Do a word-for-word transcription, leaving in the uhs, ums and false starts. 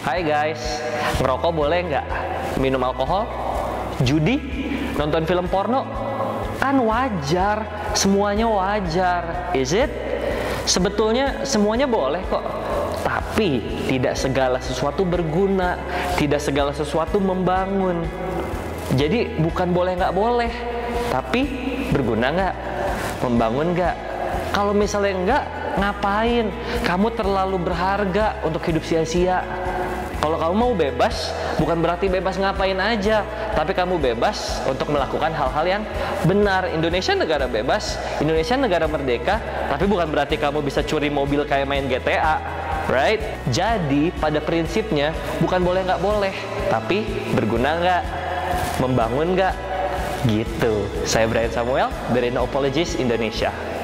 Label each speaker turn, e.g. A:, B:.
A: Hai guys, ngerokok boleh nggak? Minum alkohol? Judi? Nonton film porno? Kan wajar, semuanya wajar. Is it? Sebetulnya semuanya boleh kok. Tapi tidak segala sesuatu berguna, tidak segala sesuatu membangun. Jadi bukan boleh nggak boleh, tapi berguna nggak? Membangun nggak? Kalau misalnya enggak, ngapain? Kamu terlalu berharga untuk hidup sia-sia. Kalau kamu mau bebas, bukan berarti bebas ngapain aja, tapi kamu bebas untuk melakukan hal-hal yang benar. Indonesia negara bebas, Indonesia negara merdeka, tapi bukan berarti kamu bisa curi mobil kayak main G T A, right? Jadi pada prinsipnya bukan boleh nggak boleh, tapi berguna nggak, membangun nggak, gitu. Saya Brian Samuel dari No Apologies Indonesia.